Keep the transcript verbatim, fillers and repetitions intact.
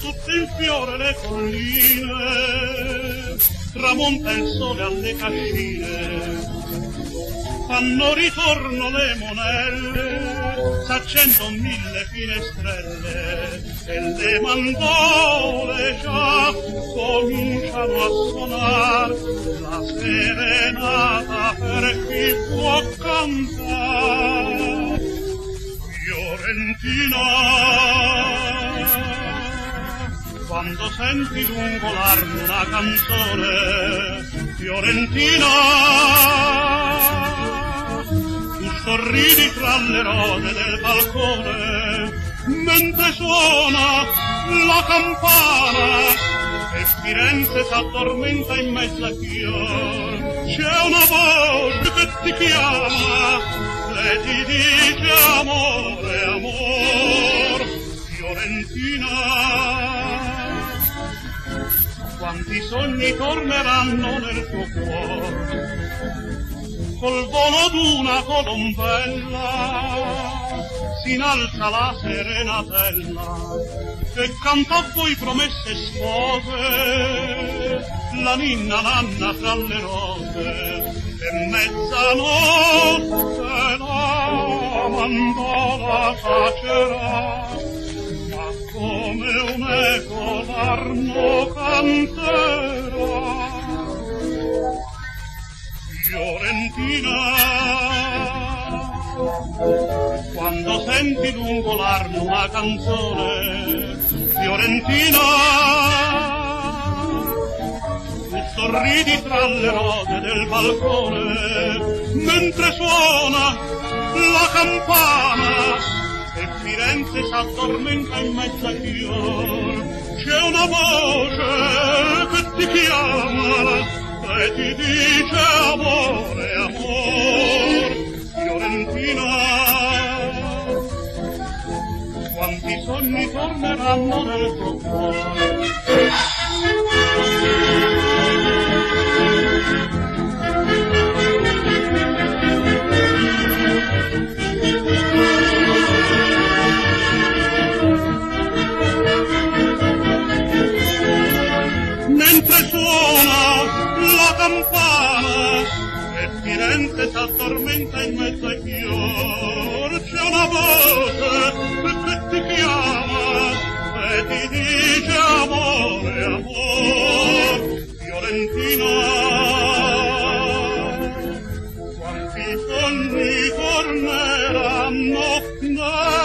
tutte in fiore le colline, tramonta il sole alle cascine, fanno ritorno le monelle, s'accendono mille finestrelle e le mandole già cominciano a suonar la serenata per chi può cantare. Fiorentina, quando senti lungo l'arno una canzone, Fiorentina, tu sorridi tra le rose del balcone, mentre suona la campana e Firenze s'addormenta in mezzo a fior. C'è una voce che ti chiama e ti dice amore, amor, Fiorentina. Quanti sogni torneranno nel tuo cuore col volo d'una colombella, si innalza la serenatella e canta a voi promesse spose, la ninna nanna tra le rose e mezzanotte la mandola tacerà, ma come un eco l'arno canterà. Fiorentina, quando senti lungo l'arno una canzone, Fiorentina, tu sorridi tra le rose del balcone, mentre suona la campana e Firenze s'addormenta in mezzo a fior. C'è una voce che ti chiama e ti dice amore, amor, Fiorentina. Quanti sogni torneranno nel tuo cuore. Mentre suona la campana e Firenze s'addormenta in mezzo ai fior, c'è una voce che ti chiama e ti dice amore, amor, Fiorentina. Quanti sogni torneranno